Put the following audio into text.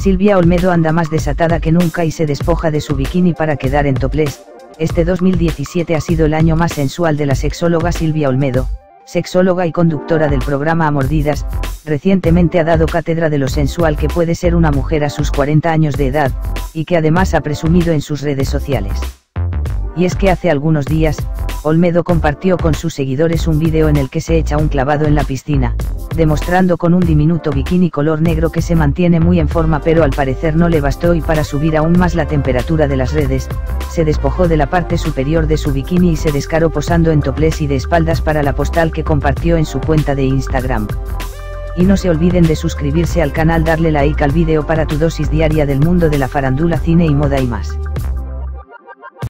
Silvia Olmedo anda más desatada que nunca y se despoja de su bikini para quedar en topless. Este 2017 ha sido el año más sensual de la sexóloga Silvia Olmedo, sexóloga y conductora del programa A Mordidas. Recientemente ha dado cátedra de lo sensual que puede ser una mujer a sus 40 años de edad, y que además ha presumido en sus redes sociales. Y es que hace algunos días, Olmedo compartió con sus seguidores un vídeo en el que se echa un clavado en la piscina, demostrando con un diminuto bikini color negro que se mantiene muy en forma, pero al parecer no le bastó y para subir aún más la temperatura de las redes, se despojó de la parte superior de su bikini y se descaró posando en topless y de espaldas para la postal que compartió en su cuenta de Instagram. Y no se olviden de suscribirse al canal, darle like al vídeo para tu dosis diaria del mundo de la farándula, cine y moda y más.